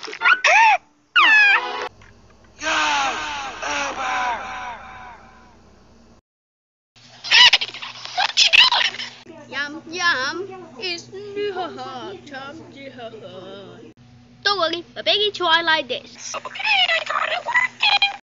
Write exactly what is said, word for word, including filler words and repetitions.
Yum yum, it's new haha, time to haha. Don't worry, my baby try like this. Okay, I got it working.